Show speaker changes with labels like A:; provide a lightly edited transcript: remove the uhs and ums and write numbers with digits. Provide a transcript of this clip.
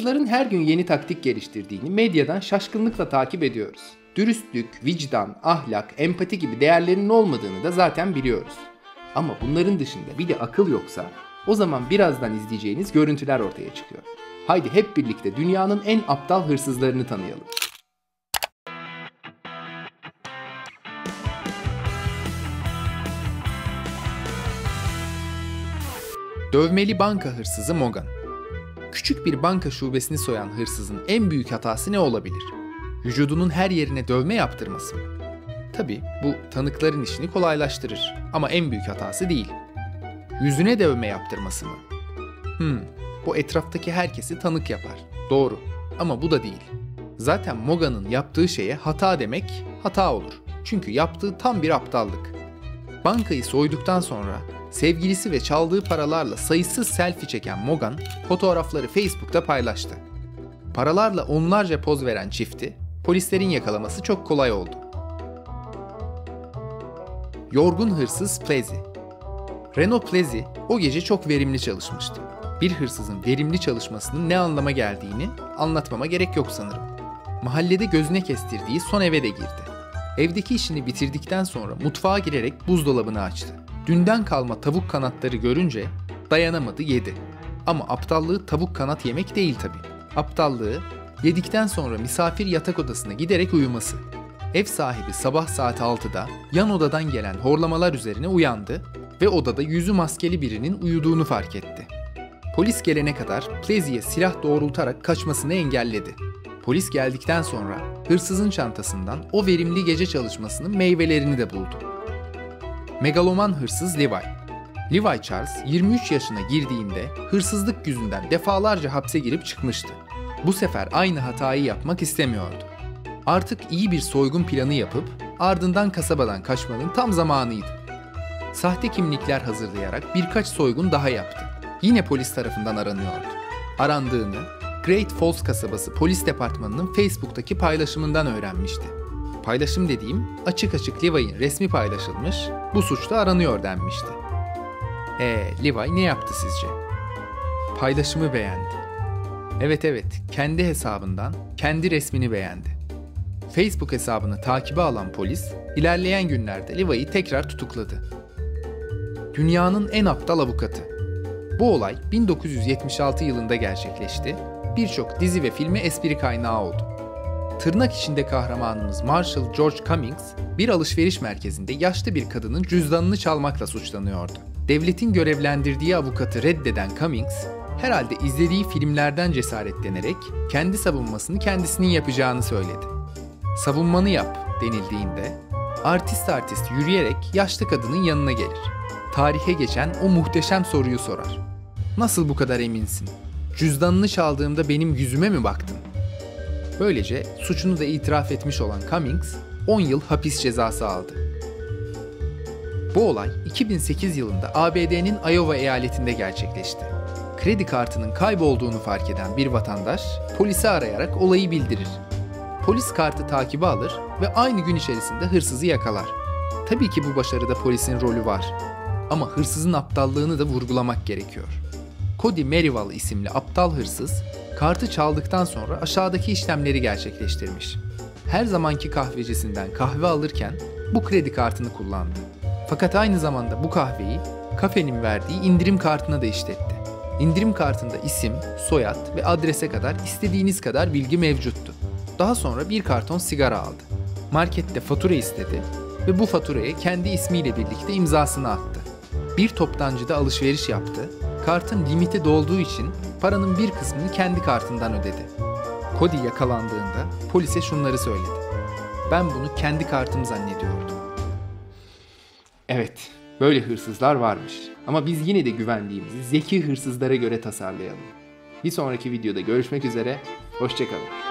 A: Hırsızların her gün yeni taktik geliştirdiğini medyadan şaşkınlıkla takip ediyoruz. Dürüstlük, vicdan, ahlak, empati gibi değerlerin olmadığını da zaten biliyoruz. Ama bunların dışında bir de akıl yoksa o zaman birazdan izleyeceğiniz görüntüler ortaya çıkıyor. Haydi hep birlikte dünyanın en aptal hırsızlarını tanıyalım. Dövmeli banka hırsızı Morgan. Küçük bir banka şubesini soyan hırsızın en büyük hatası ne olabilir? Vücudunun her yerine dövme yaptırması mı? Tabii bu tanıkların işini kolaylaştırır ama en büyük hatası değil. Yüzüne dövme yaptırması mı? Bu etraftaki herkesi tanık yapar. Doğru ama bu da değil. Zaten Morgan'ın yaptığı şeye hata demek hata olur. Çünkü yaptığı tam bir aptallık. Bankayı soyduktan sonra sevgilisi ve çaldığı paralarla sayısız selfie çeken Morgan fotoğrafları Facebook'ta paylaştı. Paralarla onlarca poz veren çifti polislerin yakalaması çok kolay oldu. Yorgun hırsız Plessy. Renault Plessy o gece çok verimli çalışmıştı. Bir hırsızın verimli çalışmasının ne anlama geldiğini anlatmama gerek yok sanırım. Mahallede gözüne kestirdiği son eve de girdi. Evdeki işini bitirdikten sonra mutfağa girerek buzdolabını açtı. Dünden kalma tavuk kanatları görünce dayanamadı yedi. Ama aptallığı tavuk kanat yemek değil tabii. Aptallığı yedikten sonra misafir yatak odasına giderek uyuması. Ev sahibi sabah saat 6'da yan odadan gelen horlamalar üzerine uyandı ve odada yüzü maskeli birinin uyuduğunu fark etti. Polis gelene kadar Plessy'ye silah doğrultarak kaçmasını engelledi. Polis geldikten sonra hırsızın çantasından o verimli gece çalışmasının meyvelerini de buldu. Megaloman hırsız Levi. Levi Charles 23 yaşına girdiğinde hırsızlık yüzünden defalarca hapse girip çıkmıştı. Bu sefer aynı hatayı yapmak istemiyordu. Artık iyi bir soygun planı yapıp ardından kasabadan kaçmanın tam zamanıydı. Sahte kimlikler hazırlayarak birkaç soygun daha yaptı. Yine polis tarafından aranıyordu. Arandığını Great Falls kasabası polis departmanının Facebook'taki paylaşımından öğrenmişti. Paylaşım dediğim açık açık Levi'nin resmi paylaşılmış, bu suçla aranıyor denmişti. Levi ne yaptı sizce? Paylaşımı beğendi. Evet, kendi hesabından kendi resmini beğendi. Facebook hesabını takibe alan polis, ilerleyen günlerde Levi'yi tekrar tutukladı. Dünyanın en aptal avukatı. Bu olay 1976 yılında gerçekleşti, birçok dizi ve filme espri kaynağı oldu. Tırnak içinde kahramanımız Marshall George Cummings, bir alışveriş merkezinde yaşlı bir kadının cüzdanını çalmakla suçlanıyordu. Devletin görevlendirdiği avukatı reddeden Cummings, herhalde izlediği filmlerden cesaretlenerek kendi savunmasını kendisinin yapacağını söyledi. Savunmanı yap denildiğinde, artist yürüyerek yaşlı kadının yanına gelir. Tarihe geçen o muhteşem soruyu sorar. Nasıl bu kadar eminsin? Cüzdanını çaldığımda benim yüzüme mi baktın? Böylece suçunu da itiraf etmiş olan Cummings 10 yıl hapis cezası aldı. Bu olay 2008 yılında ABD'nin Iowa eyaletinde gerçekleşti. Kredi kartının kaybolduğunu fark eden bir vatandaş polisi arayarak olayı bildirir. Polis kartı takibe alır ve aynı gün içerisinde hırsızı yakalar. Tabii ki bu başarıda polisin rolü var. Ama hırsızın aptallığını da vurgulamak gerekiyor. Cody Merriwell isimli aptal hırsız, kartı çaldıktan sonra aşağıdaki işlemleri gerçekleştirmiş. Her zamanki kahvecisinden kahve alırken bu kredi kartını kullandı. Fakat aynı zamanda bu kahveyi kafenin verdiği indirim kartına da işletti. İndirim kartında isim, soyad ve adrese kadar istediğiniz kadar bilgi mevcuttu. Daha sonra bir karton sigara aldı. Markette fatura istedi ve bu faturaya kendi ismiyle birlikte imzasını attı. Bir toptancıda alışveriş yaptı. Kartın limiti dolduğu için paranın bir kısmını kendi kartından ödedi. Cody yakalandığında polise şunları söyledi. Ben bunu kendi kartım zannediyordum. Evet, böyle hırsızlar varmış. Ama biz yine de güvendiğimizi zeki hırsızlara göre tasarlayalım. Bir sonraki videoda görüşmek üzere, hoşça kalın.